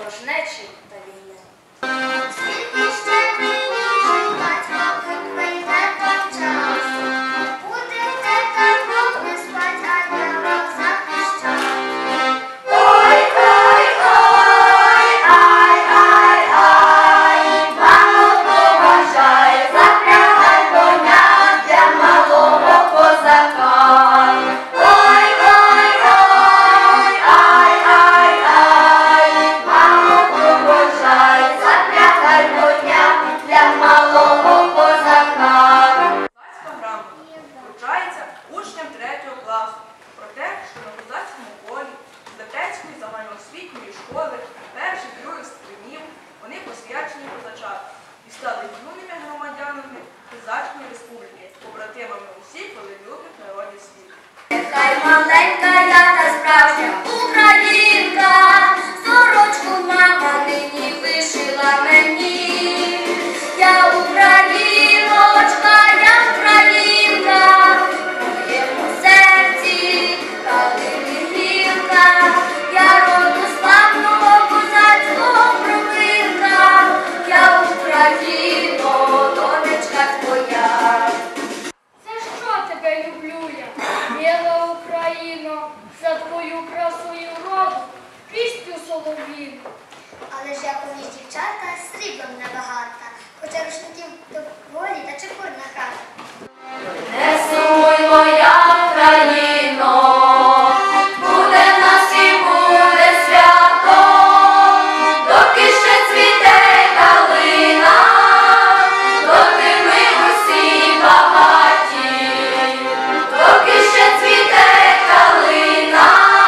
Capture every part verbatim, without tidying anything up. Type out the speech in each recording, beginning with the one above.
ворожнечі та війни. Хай маленька я та справжня українка, сорочку мама нині вишила мені. Я україночка, я українка, в моєму серці калини гілка, я роду славного козацького провинка, я Україно, донечка твоя. За що тебе люблю я? Мила Україно, за твою красу і роду, пісню солов'їну. Але ж я поміж дівчата сріблом набагата, хоча рушників доволі та чепурна хата. Не сумуй, моя країно, буде в нас і буде свято, доки ще цвіте калина, доки ми усі багаті, доки ще цвіте калина,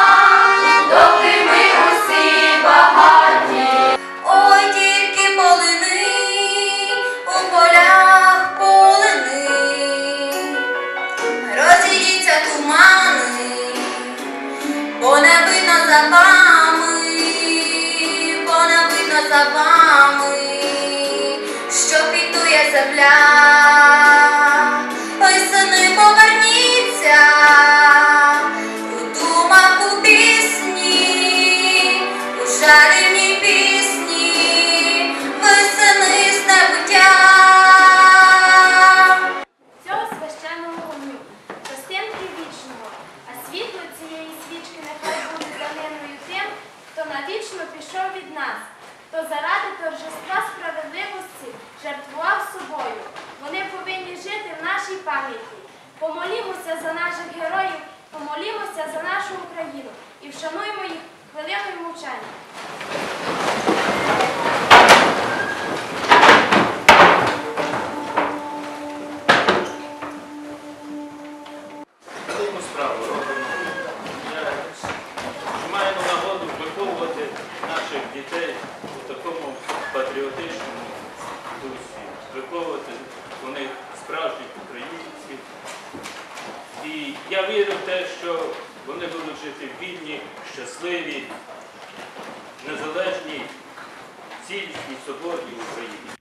доки ми усі багаті. Ой, тільки полини, у полях полини, розійдіться тумани, бо не видно за вами, бо не видно за вами, що квітує земля. Ой, сини, поверніться, у думах, у пісні, у шарівній пісні, ви сини з небуття. Цього священного вогню, частинки вічного, а світло цієї свічки нехай буде даниною тим, хто навічно пішов від нас, хто заради торжества справедливості жертвував собою. Вони повинні жити в нашій пам'яті. Помолімося за наших героїв, помолімося за нашу Україну і вшануємо їх хвилиною мовчання. Таку справу робимо. Що маємо нагоду виховувати наших дітей у такому патріотичному дусі, виховувати у них справжніх українців. І я вірю в те, що вони будуть жити в вільній, щасливій, незалежній, цілісній, соборній Україні.